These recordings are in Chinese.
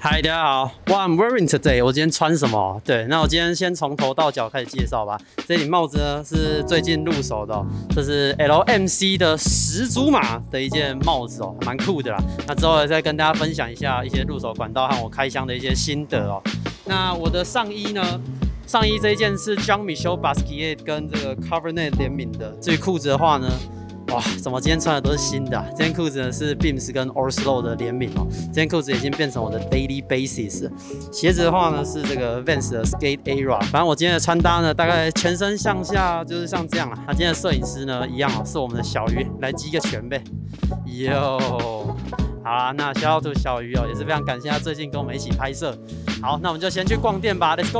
嗨，大家好。What I'm wearing today？ 我今天穿什么？对，那我今天先从头到脚开始介绍吧。这顶帽子呢是最近入手的这是 LMC 的始祖马的一件帽子还蛮酷的啦。那之后再跟大家分享一下一些入手管道和我开箱的一些心得那我的上衣呢？上衣这一件是 Jean-Michel Basquiat 跟这个 Cabernet 联名的。至于裤子的话呢？哇，怎么今天穿的都是新的这件裤子呢是 Beams 跟 Orslo 的联名这件裤子已经变成我的 daily basis 鞋子的话呢是这个 Vans 的 Skate Era。反正我今天的穿搭呢，大概全身上下就是像这样啦。那今天的摄影师呢，一样是我们的小鱼，来击个拳呗。哟，好啦，那 shout out to 小鱼也是非常感谢他最近跟我们一起拍摄。好，那我们就先去逛店吧 ，Let's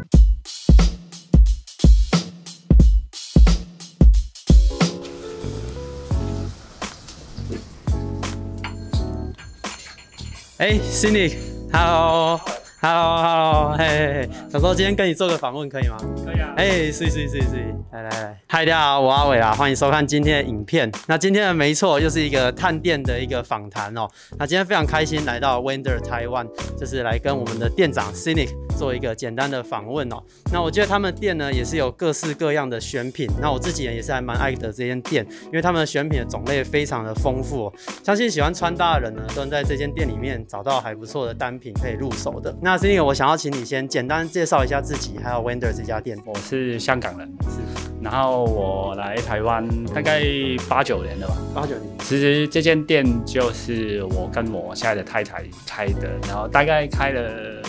go。Cynic，Hello，嘿，想说今天跟你做个访问可以吗？可以啊。是，来，嗨，大家好，我阿伟啦，欢迎收看今天的影片。那今天的没错，又是一个探店的一个访谈那今天非常开心来到 Wander Taiwan， 就是来跟我们的店长 Cynic 做一个简单的访问那我觉得他们店呢也是有各式各样的选品，那我自己也是还蛮爱的这间店，因为他们的选品的种类非常的丰富相信喜欢穿搭的人呢，都能在这间店里面找到还不错的单品可以入手的。那 Cynic， 我想要请你先简单介绍一下自己，还有 Wander 这家店。 我是香港人，然后我来台湾大概8、9年了吧。 8、9年。 其实这间店就是我跟我现在的太太开的，然后大概开了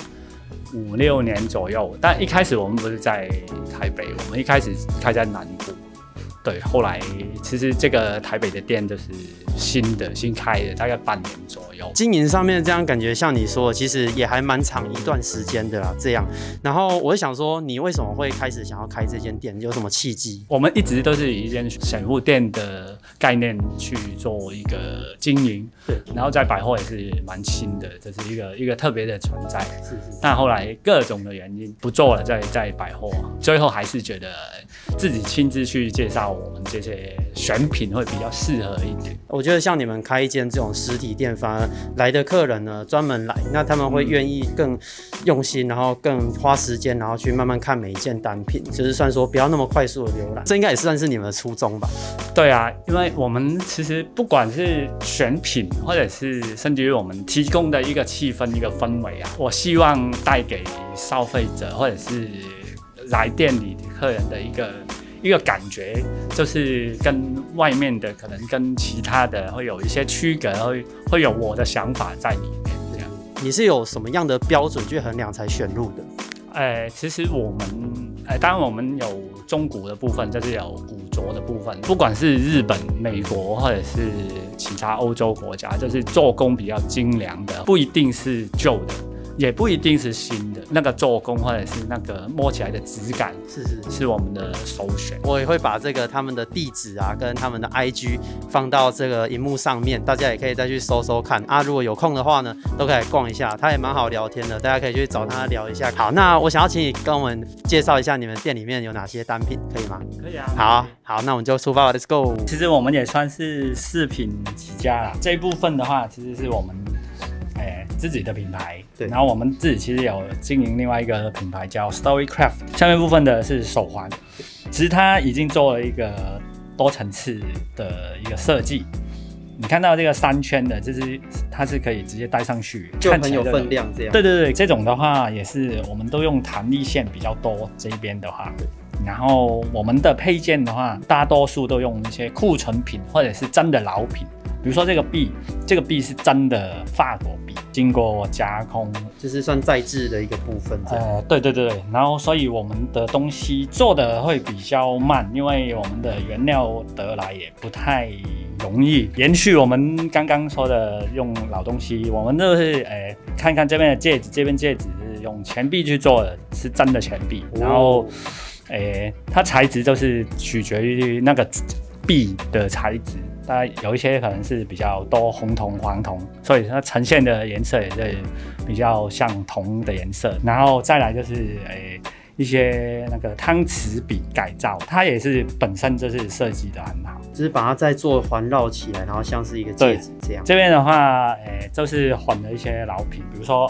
5、6年左右。但一开始我们不是在台北，我们一开始开在南部。对，后来其实这个台北的店就是新开的，大概半年左右。 经营上面这样感觉像你说的，其实也还蛮长一段时间的啦。这样，然后我就想说，你为什么会开始想要开这间店？有什么契机？ 我们一直都是以一间选物店的概念去做一个经营，对，然后在百货也是蛮新的，这是一个特别的存在。是。但后来各种的原因不做了，在百货，最后还是觉得自己亲自去介绍我们这些选品会比较适合一点。 我觉得像你们开一间这种实体店，反而来的客人呢专门来，那他们会愿意更用心，然后更花时间，然后去慢慢看每一件单品，就是算说不要那么快速的浏览。这应该也算是你们的初衷吧？ 对啊，因为我们其实不管是选品，或者是甚至于我们提供的一个气氛、一个氛围我希望带给消费者或者是来店里客人的一个感觉，就是跟外面的可能跟其他的会有一些区隔，会有我的想法在里面。这样， 你是有什么样的标准去衡量才选入的？ 其实我们，当然我们有中古的部分，就是有古着的部分，不管是日本、美国或者是其他欧洲国家，就是做工比较精良的，不一定是旧的。也不一定是新的，那个做工或者是那个摸起来的质感，是我们的首选。 我也会把这个他们的地址跟他们的 IG 放到这个荧幕上面，大家也可以再去搜搜看如果有空的话呢，都可以来逛一下，他也蛮好聊天的，大家可以去找他聊一下。好，那我想要请你跟我们介绍一下你们店里面有哪些单品，可以吗？ 可以啊。 好，那我们就出发吧 ，Let's go。 其实我们也算是饰品起家啦，这一部分的话，其实是我们自己的品牌，对，然后我们自己其实有经营另外一个品牌叫 Storycraft， 下面部分的是手环，其实它已经做了一个多层次的一个设计。你看到这个3圈的，就是它是可以直接戴上去， 就很有分量这样。 对，这种的话也是我们都用弹力线比较多这一边的话。然后我们的配件的话，大多数都用一些库存品或者是真的老品。比如说这个币是真的法国币，经过加工， 就是算再制的一个部分。 对，然后所以我们的东西做的会比较慢，因为我们的原料得来也不太容易。延续我们刚刚说的用老东西，我们就是看看这边的戒指，这边戒指是用钱币去做的，是真的钱币，然后它材质都是取决于那个币的材质。大概有一些可能是比较多红铜、黄铜，所以它呈现的颜色也是比较像铜的颜色。然后再来就是一些那个汤匙笔改造，它也是本身就是设计的很好， 就是把它再做环绕起来，然后像是一个戒指这样。 这边的话，就是混了一些老品，比如说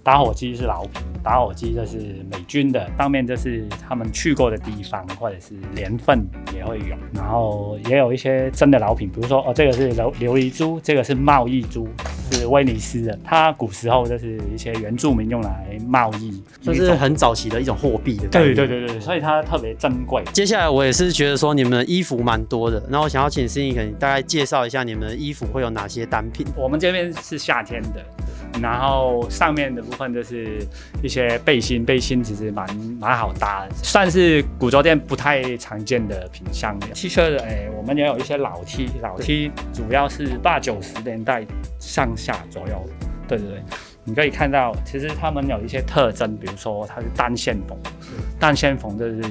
打火机是老品，打火机就是美军的，上面就是他们去过的地方或者是年份也会有，然后也有一些真的老品，比如说这个是琉璃珠，这个是贸易珠，是威尼斯的，它古时候就是一些原住民用来贸易， 就是很早期的一种货币的概念。 对，所以它特别珍贵。 接下来我也是觉得说你们的衣服蛮多的，那我想要请Cindy可能大概介绍一下你们的衣服会有哪些单品。 我们这边是夏天的，然后上面的部分就是一些背心，背心其实蛮好搭的，算是古着店不太常见的品项。T 恤我们也有一些老 T， 老 T 主要是80、90年代上下左右。对，你可以看到，其实他们有一些特征，比如说它是单线缝，单线缝就是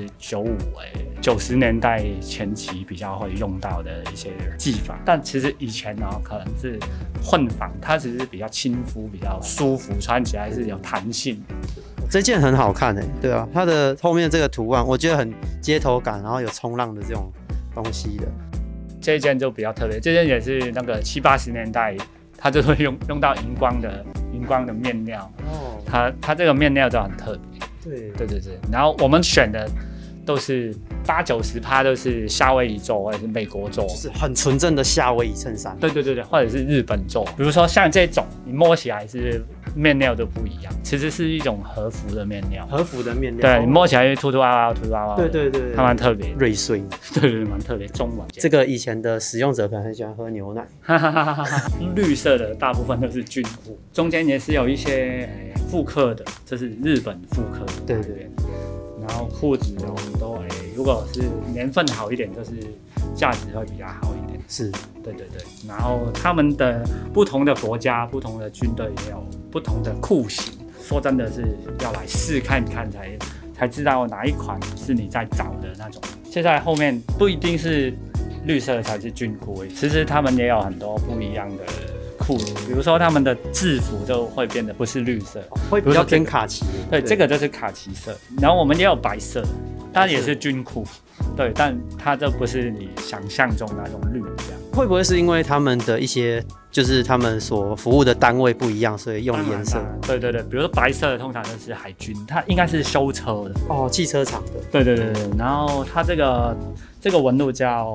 90年代前期比较会用到的一些技法，但其实以前呢可能是混纺，它只是比较亲肤、比较舒服，穿起来是有弹性。 这件很好看对啊，它的后面这个图案我觉得很街头感，然后有冲浪的这种东西的。 这件就比较特别，这件也是那个70、80年代。它就会用到荧光的面料，它这个面料都很特别。对，然后我们选的都是80、90%都是夏威夷做或者是美国做， 就是很纯正的夏威夷衬衫。 对，或者是日本做，比如说像这种，你摸起来是面料都不一样，其实是一种和服的面料。 和服的面料， 对，你摸起来凸凸凹凹。对，它蛮特别， 瑞穗。 对，蛮特别。中文这个以前的使用者可能很喜欢喝牛奶。 绿色的大部分都是军裤，中间也是有一些复刻的，这是日本复刻的。对。然后裤子我们都如果是年份好一点，就是价值会比较好一点。 是， 对。然后他们的不同的国家、不同的军队也有不同的裤型。说真的是要来试看看才知道哪一款是你在找的那种。现在后面不一定是绿色才是军裤，其实他们也有很多不一样的裤子，比如说他们的制服就会变得不是绿色， 会比较偏卡其。 对，这个就是卡其色。然后我们也有白色，它也是军裤，对，但它这不是你想象中那种绿这样。会不会是因为他们的一些就是他们所服务的单位不一样，所以用的颜色？对， 比如说白色的通常都是海军，它应该是修车的汽车厂的。 对，然后它这个纹路叫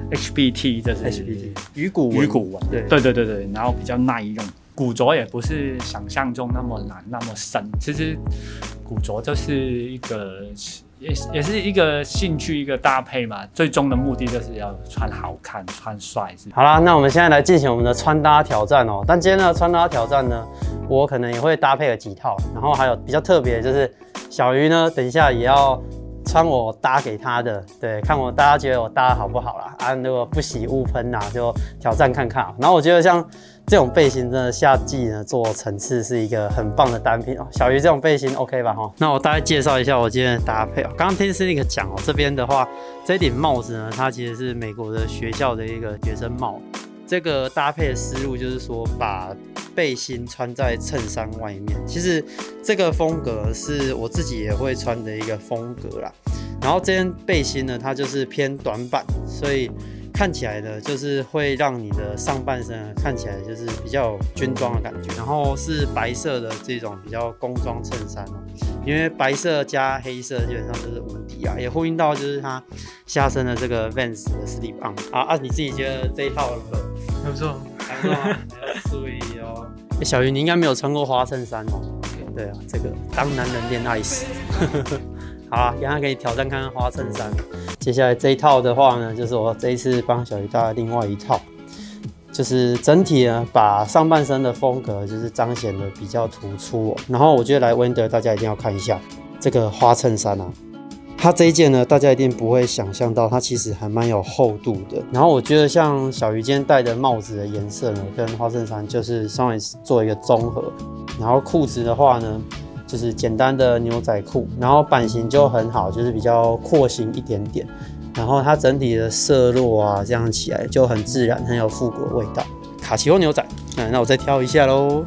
HBT， 这是 HBT 鱼骨纹。 对，然后比较耐用。古着也不是想象中那么难那么深，其实古着就是一个也是一个兴趣，一个搭配嘛。最终的目的就是要穿好看、穿帅。 好啦，那我们现在来进行我们的穿搭挑战哦。但今天的穿搭挑战呢，我可能也会搭配了几套，然后还有比较特别的就是小鱼呢，等一下也要穿我搭给他的，对，看大家觉得我搭好不好啦？如果不喜勿喷啦，就挑战看看。然后我觉得像这种背心真的夏季呢做层次是一个很棒的单品哦。小鱼这种背心 OK 吧？那我大概介绍一下我今天的搭配哦。刚刚听 Cindy 讲这边的话，这顶帽子呢，它其实是美国的学校的一个学生帽。这个搭配的思路就是说，把背心穿在衬衫外面。其实这个风格是我自己也会穿的一个风格啦。然后这件背心呢，它就是偏短版，所以看起来的就是会让你的上半身看起来就是比较有军装的感觉。然后是白色的这种比较工装衬衫哦，因为白色加黑色基本上就是无敌啊，也呼应到就是它下身的这个 Vans 的 slip on 啊，你自己觉得这一套还不错， 要注意哦。小鱼，你应该没有穿过花衬衫哦。对啊，这个当男人恋爱时。好啊，等一下可以挑战看看花衬衫。接下来这一套的话呢，就是我这一次帮小鱼搭的另外一套，就是整体呢把上半身的风格就是彰显的比较突出哦。然后我觉得来温德大家一定要看一下这个花衬衫啊。它这一件呢，大家一定不会想象到，它其实还蛮有厚度的。然后我觉得像小鱼今天戴的帽子的颜色呢，跟花衬衫就是稍微做一个综合。然后裤子的话呢，就是简单的牛仔裤，然后版型就很好，就是比较廓形一点点。然后它整体的色落啊，这样起来就很自然，很有复古的味道。卡其欧牛仔，那我再挑一下咯。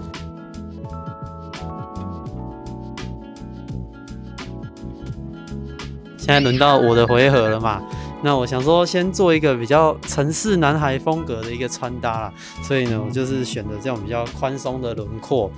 现在轮到我的回合了嘛，那我想说先做一个比较城市男孩风格的一个穿搭啦，所以呢，我就是选择这种比较宽松的轮廓。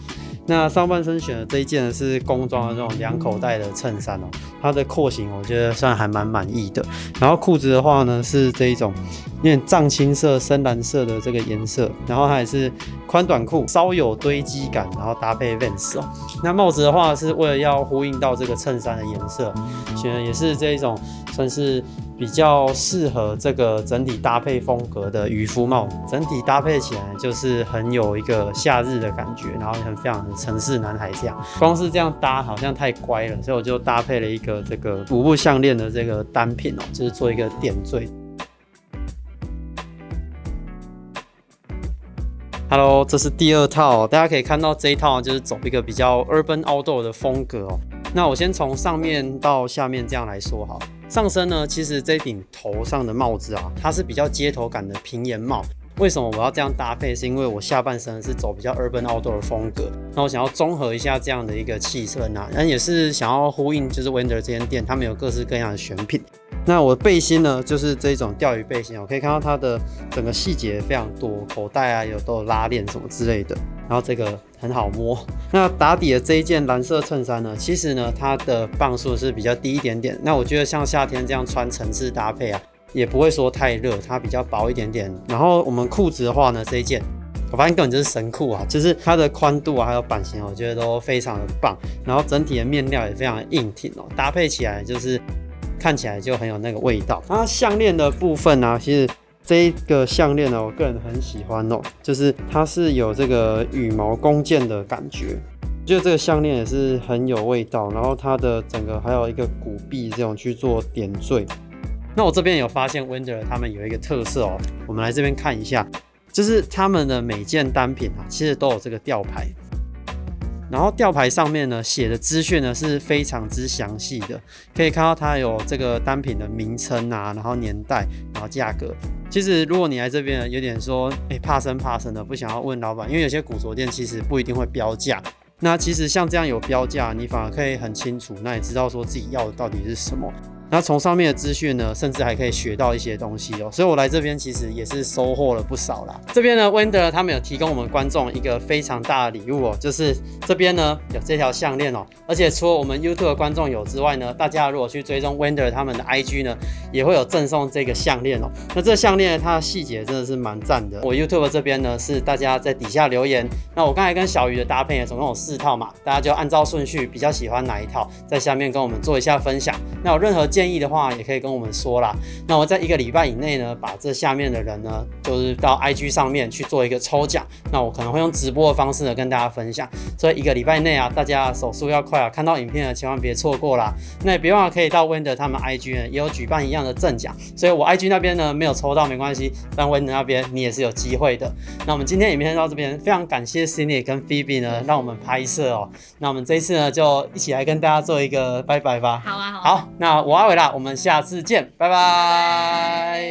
那上半身选的这一件呢是工装的这种2口袋的衬衫哦，它的廓形我觉得算还蛮满意的。然后裤子的话呢是这一种有点藏青色、深蓝色的这个颜色，然后它也是宽短裤，稍有堆积感，然后搭配 Vans 哦。那帽子的话是为了要呼应到这个衬衫的颜色，选的也是这一种算是比较适合这个整体搭配风格的渔夫帽，整体搭配起来就是很有一个夏日的感觉，然后很非常的城市男孩这样。光是这样搭好像太乖了，所以我就搭配了一个这个5部项链的这个单品哦，就是做一个点缀。Hello， 这是第2套，大家可以看到这一套就是走一个比较 urban outdoor 的风格哦。那我先从上面到下面这样来说好。上身呢，其实这顶头上的帽子啊，它是比较街头感的平檐帽。为什么我要这样搭配？是因为我下半身是走比较 urban outdoor 的风格，那我想要综合一下这样的一个气氛啊，但也是想要呼应就是 Wander 这间店，他们有各式各样的选品。那我的背心呢，就是这种钓鱼背心，我可以看到它的整个细节非常多，口袋啊都有拉链什么之类的，然后这个很好摸。那打底的这一件蓝色衬衫呢，其实呢它的磅数是比较低一点点，那我觉得像夏天这样穿层次搭配啊，也不会说太热，它比较薄一点点。然后我们裤子的话呢，这一件我发现根本就是神裤啊，就是它的宽度啊还有版型，我觉得都非常的棒，然后整体的面料也非常的硬挺哦，搭配起来就是看起来就很有那个味道。那项链的部分啊，其实这一个项链呢，我个人很喜欢哦，就是它是有这个羽毛弓箭的感觉，我觉得这个项链也是很有味道，然后它的整个还有一个骨壁这种去做点缀。那我这边有发现 Wander 他们有一个特色哦，我们来这边看一下，就是他们的每件单品啊，其实都有这个吊牌。然后吊牌上面呢写的资讯呢是非常之详细的，可以看到它有这个单品的名称啊，然后年代，然后价格。其实如果你来这边有点说，怕生的，不想要问老板，因为有些古着店其实不一定会标价。那其实像这样有标价，你反而可以很清楚，那也知道说自己要的到底是什么。那从上面的资讯呢，甚至还可以学到一些东西哦，所以我来这边其实也是收获了不少啦。这边呢 ，Wander 他们有提供我们观众一个非常大的礼物哦，就是这边呢有这条项链哦，而且除了我们 YouTube 的观众有之外呢，大家如果去追踪 Wander 他们的 IG 呢，也会有赠送这个项链哦。那这项链它的细节真的是蛮赞的。我 YouTube 这边呢是大家在底下留言，那我刚才跟小鱼的搭配呢，总共有4套嘛，大家就按照顺序比较喜欢哪一套，在下面跟我们做一下分享。那有任何建议的话，也可以跟我们说啦。那我在1个礼拜以内呢，把这下面的人呢，就是到 IG 上面去做一个抽奖。那我可能会用直播的方式呢，跟大家分享。所以1个礼拜内啊，大家手速要快啊，看到影片呢，千万别错过啦。那也别忘了可以到 Wander 他们 IG 呢，也有举办一样的赠奖。所以我 IG 那边呢没有抽到没关系，但 Wander 那边你也是有机会的。那我们今天影片到这边，非常感谢 Cindy 跟 Phoebe 呢，让我们拍摄哦。那我们这一次呢，就一起来跟大家做一个拜拜吧。 好啊， 好，那我阿伟啦，我们下次见，拜拜。